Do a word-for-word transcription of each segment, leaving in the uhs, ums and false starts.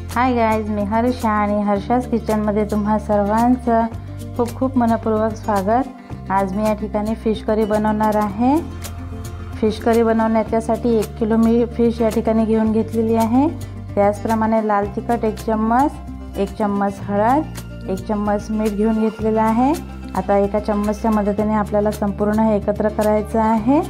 Hi guys, मी हर्षा आणि हर्षास किचनमध्ये तुम्हा सर्वांचं खूप खूप मनपूर्वक स्वागत। आज मी या ठिकाणी फिश करी बनवणार आहे। फिश करी बनवण्यासाठी एक किलो मी फिश या ठिकाणी घेऊन घेतलेली आहे। त्याचप्रमाणे लाल तिखट एक चम्मच, एक चम्मच हळद, एक चम्मच मीठ घेऊन घेतलेला आहे। आता एका चम्मचच्या मदतीने आपल्याला संपूर्ण हे एकत्र करायचं आहे।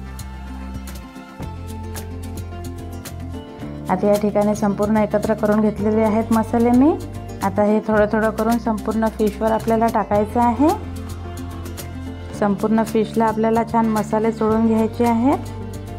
आता या ठिकाणी संपूर्ण एकत्र करून घेतलेले आहेत मसाले मी। आता हे थोडं थोडं करून संपूर्ण फिशवर आपल्याला टाकायचं आहे। संपूर्ण फिशला आपल्याला छान मसाले चोळून घ्यायचे आहेत।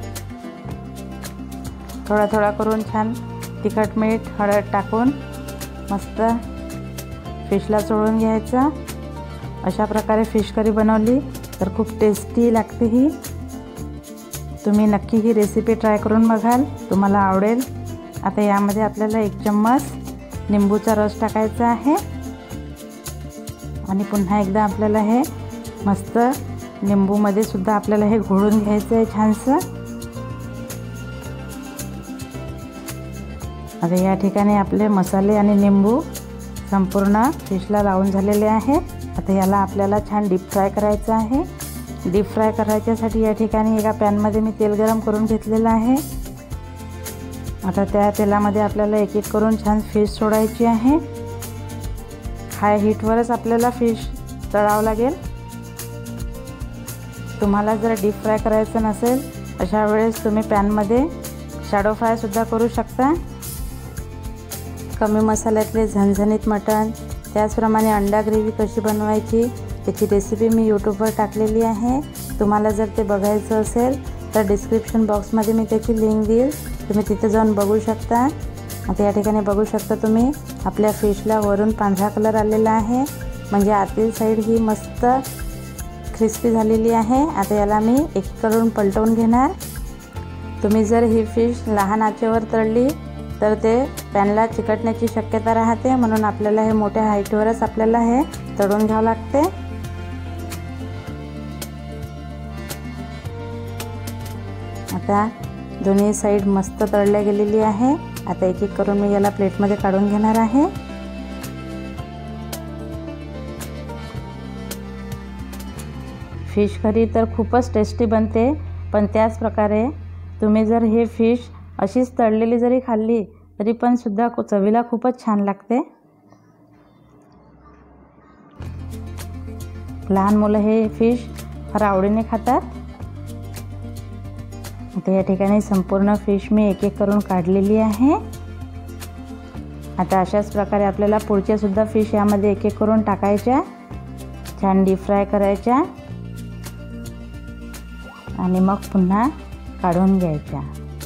थोडा थोडा करून छान तिखट मीठ हळद टाकून मस्त फिशला चोळून घ्यायचं। अशा प्रकारे फिश करी बनवली तर खूप टेस्टी लागते ही। तुम्ही नक्की ही रेसिपी ट्राय करून बघाल, तुम्हाला आवडेल। आता यामध्ये आपल्याला एक चम्मच लिंबूचा रस टाकायचा आहे आणि पुन्हा एकदा आपल्याला हे मस्त लिंबूमध्ये सुद्धा आपल्याला हे घोळून घ्यायचं आहे छानसं। आता या ठिकाणी आपले मसाले आणि लिंबू संपूर्ण फिशला लावून झालेले आहेत। आता याला आपल्याला छान डीप फ्राय करायचं आहे। डीप फ्राय करायच्यासाठी या ठिकाणी एका पॅनमध्ये मी तेल गरम करून घेतलेलं आहे। आता त्या तेलामध्ये आपल्याला एक एक करून छान फिश सोडायची आहे। हाय हीटवरच आपल्याला फिश तळावं लागेल। तुम्हाला जर डीप फ्राय करायचं नसेल अशा वेळेस तुम्ही पॅनमध्ये शॅडो फ्राय सुद्धा करू शकता। कमी मसाल्यातले झणझणीत मटण, त्याचप्रमाणे अंडा ग्रेव्ही कशी बनवायची त्याची रेसिपी मी यूट्यूबवर टाकलेली आहे। तुम्हाला जर ते बघायचं असेल तर डिस्क्रिप्शन बॉक्समध्ये मी त्याची लिंक देईल, तुम्ही तिथे जाऊन बघू शकता। आता या ठिकाणी बघू शकता तुम्ही आपल्या फिशला वरून पांढरा कलर आलेला आहे, म्हणजे आतील साईड ही मस्त क्रिस्पी झालेली आहे। आता याला मी एक करून पलटवून घेणार। तुम्ही जर ही फिश लहान आचेवर तळली तर ते पॅनला चिकटण्याची शक्यता राहते, म्हणून आपल्याला हे मोठ्या हाईटवरच आपल्याला हे तळून घ्यावं लागते। आता दोन्ही साईड मस्त तळल्या गेलेली आहे। आता एक एक करून मी याला प्लेटमध्ये काढून घेणार आहे। फिश करी तर खूपच टेस्टी बनते, पण त्याच प्रकारे तुम्ही जर हे फिश अशीच तळलेली जरी खाल्ली तरी पण सुद्धा चवीला खूपच छान लागते। लहान मुलं हे फिश फार आवडीने खातात। आता या ठिकाणी संपूर्ण फिश मी एक एक करून काढलेली आहे। आता अशाच प्रकारे आपल्याला पुढच्या सुद्धा फिश यामध्ये एक एक करून टाकायच्या, छान डीप फ्राय करायच्या आणि मग पुन्हा काढून घ्यायच्या।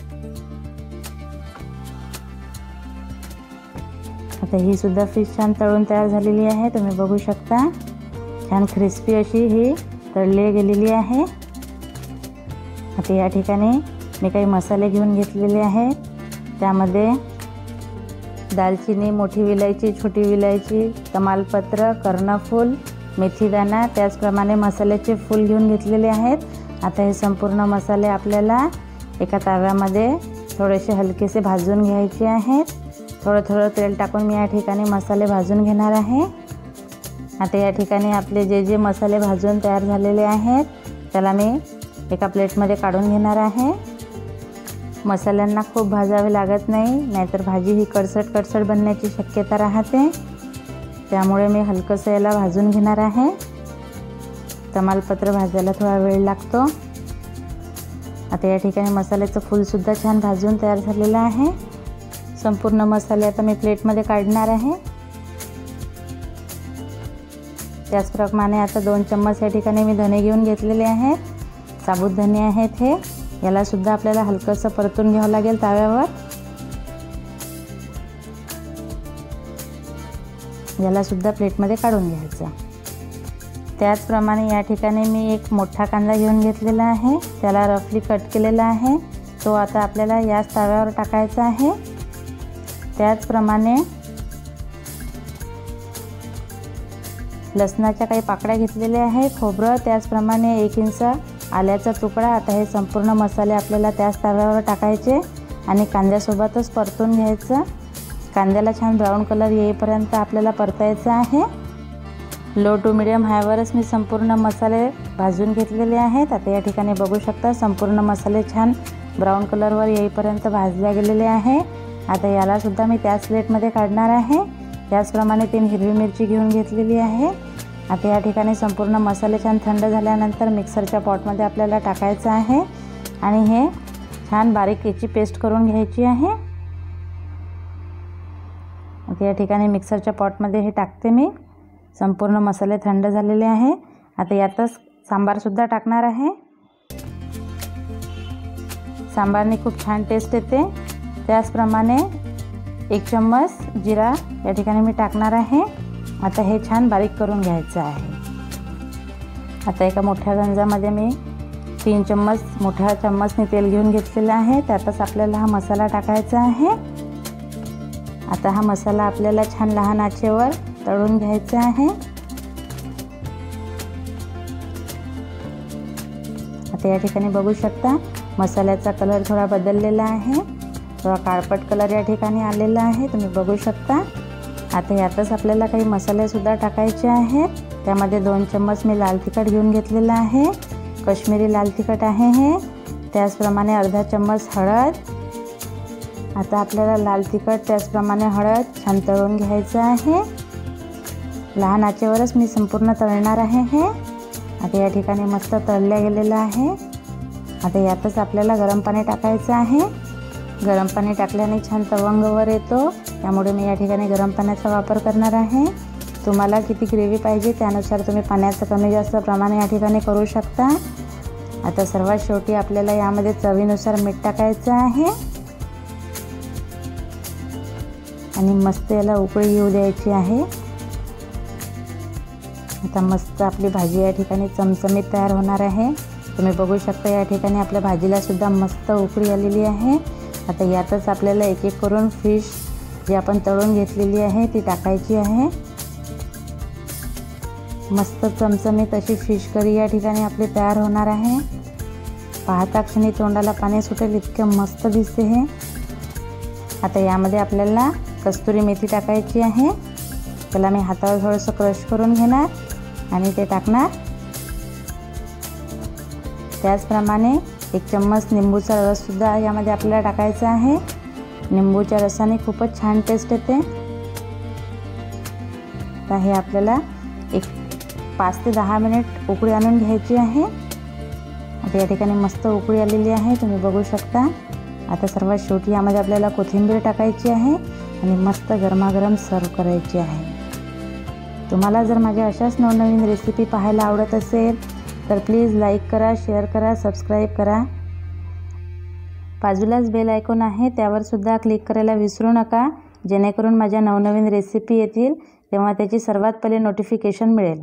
आता ही सुद्धा फिश छान तळून तयार झालेली आहे, तुम्ही बघू शकता। छान क्रिस्पी अशी ही तळली गेलेली आहे। आता या ठिकाणी मी काही मसाले घेऊन घेतलेले आहेत। त्यामध्ये दालचिनी, मोठी विलायची, छोटी विलायची, तमालपत्र, कर्णफूल, मेथीदाणा, त्याचप्रमाणे मसाल्याचे फूल घेऊन घेतलेले आहेत। आता हे संपूर्ण मसाले आपल्याला एका तव्यामध्ये थोडेसे हलकेसे भाजून घ्यायचे आहेत। थोडं थोडं तेल टाकून मी या ठिकाणी मसाले भाजून घेणार आहे। आता या ठिकाणी आपले जे जे मसाले भाजून तयार झालेले आहेत त्याला मी एका प्लेटमध्ये काढून घेणार आहे। मसाल्यांना खूप भाजावे लागत नाही, नाहीतर भाजी ही कडसट कडसट बनण्याची शक्यता राहते, त्यामुळे मी हलकंसं याला भाजून घेणार आहे। तमालपत्र भाजायला थोडा वेळ लागतो। आता या ठिकाणी मसाल्याचं फूलसुद्धा छान भाजून तयार झालेलं आहे। संपूर्ण मसाले आता मी प्लेटमध्ये काढणार आहे। त्याचप्रमाणे आता दोन चम्मच या ठिकाणी मी धने घेऊन घेतलेले आहेत, साबुत धने आहेत हे। याला सुद्धा आपल्याला हलकंसं परतून घ्यावं लागेल तव्यावर। याला सुद्धा प्लेटमध्ये काढून घ्यायचं। त्याचप्रमाणे या ठिकाणी मी एक मोठा कांदा घेऊन घेतलेला आहे, त्याला रफली कट केलेला आहे, तो आता आपल्याला याच तव्यावर टाकायचा आहे। त्याचप्रमाणे लसणाच्या काही पाकळ्या घेतलेल्या आहेत, खोबरं, त्याचप्रमाणे एक इंच आल्याचा तुकडा। आता हे संपूर्ण मसाले आपल्याला त्याच तव्यावर टाकायचे आणि कांद्यासोबतच परतून घ्यायचं। कांद्याला छान ब्राऊन कलर येईपर्यंत आपल्याला परतायचं आहे। लो टू मिडियम हायवरच मी संपूर्ण मसाले भाजून घेतलेले आहेत। आता या ठिकाणी बघू शकता संपूर्ण मसाले छान ब्राऊन कलरवर येईपर्यंत भाजले गेलेले आहे। आता याला सुद्धा मी त्याच प्लेटमध्ये काढणार आहे। त्याचप्रमाणे तीन हिरवी मिरची घेऊन घेतलेली आहे। आता या ठिकाणी संपूर्ण मसाले छान थंड झाल्यानंतर मिक्सरच्या पॉटमध्ये आपल्याला टाकायचं आहे आणि हे छान बारीक याची पेस्ट करून घ्यायची आहे। आता या ठिकाणी मिक्सरच्या पॉटमध्ये हे टाकते मी। संपूर्ण मसाले थंड झालेले आहे। आता यातच सांबार सुद्धा टाकणार आहे। सांबारने खूप छान टेस्ट येते। त्याचप्रमाणे एक चम्मच जिरा या ठिकाणी मी टाकणार आहे। आता हे छान बारीक करून घ्यायचं आहे। आता एका मोठ्या गंजामध्ये मी तीन चम्मच मोठ्या चम्मचने तेल घेऊन घेतलेलं आहे। त्यातच आपल्याला हा मसाला टाकायचा आहे। आता हा मसाला आपल्याला छान लहान आचेवर तळून घ्यायचा आहे। आता या ठिकाणी बघू शकता मसाल्याचा कलर थोडा बदललेला आहे। थोडा काळपट कलर या ठिकाणी आलेला आहे, तुम्ही बघू शकता। आता यातच आपल्याला काही मसाले सुद्धा टाकायचे आहेत। त्यामध्ये दोन चम्मच मी लाल तिखट घेऊन घेतलेला आहे, काश्मीरी लाल तिखट आहे हे। त्याचप्रमाणे अर्धा चम्मच हळद। आता आपल्याला लाल तिखट त्याचप्रमाणे हळद छान तळून घ्यायचं आहे। लहान आचेवरच मी संपूर्ण तळणार आहे हे। आता या ठिकाणी मस्त तळल्या गेलेलं आहे। आता यातच आपल्याला गरम पाणी टाकायचं आहे। गरम पाणी टाकल्याने छान तवंगवर येतो, त्यामुळे मी या ठिकाणी गरम पाण्याचा वापर करणार आहे। तुम्हाला किती ग्रेव्ही पाहिजे त्यानुसार तुम्ही पाण्याचं कमी जास्त प्रमाण या ठिकाणी करू शकता। आता सर्वात शेवटी आपल्याला यामध्ये चवीनुसार मीठ टाकायचं आहे आणि मस्त याला उकळी येऊ द्यायची आहे। आता मस्त आपली भाजी या ठिकाणी चमचमीत तयार होणार आहे। तुम्ही बघू शकता या ठिकाणी आपल्या भाजीला सुद्धा मस्त उकळी आलेली आहे। आता यातच आपल्याला एक एक करून फिश जी आपण तळून घेतलेली आहे ती टाकायची आहे। मस्त चमचमीत अशी फिश करी या ठिकाणी आपली तयार होणार आहे। पाहता क्षणी तोंडाला पाणी सुटेल इतकं मस्त दिसते हे। आता यामध्ये आपल्याला कस्तुरी मेथी टाकायची आहे। त्याला मी हातावर थोडंसं क्रश करून घेणार आणि ते टाकणार। त्याचप्रमाणे एक चम्मच निंबूचा रससुद्धा यामध्ये आपल्याला टाकायचा आहे। निंबूच्या रसाने खूपच छान टेस्ट येते। तर हे आपल्याला एक पाच ते दहा मिनिट उकळी आणून घ्यायची आहे। आता या ठिकाणी मस्त उकळी आलेली आहे, तुम्ही बघू शकता। आता सर्वात शेवटी यामध्ये आपल्याला कोथिंबीर टाकायची आहे आणि मस्त गरमागरम सर्व करायची आहे। तुम्हाला जर माझ्या अशाच नवनवीन रेसिपी पाहायला आवडत असेल तर प्लीज लाईक करा, शेअर करा, सबस्क्राईब करा। बाजूलाच बेल आयकॉन आहे त्यावर सुद्धा क्लिक करायला विसरू नका, जेणेकरून माझ्या नवनवीन रेसिपी येतील तेव्हा त्याची सर्वात पहिले नोटिफिकेशन मिळेल।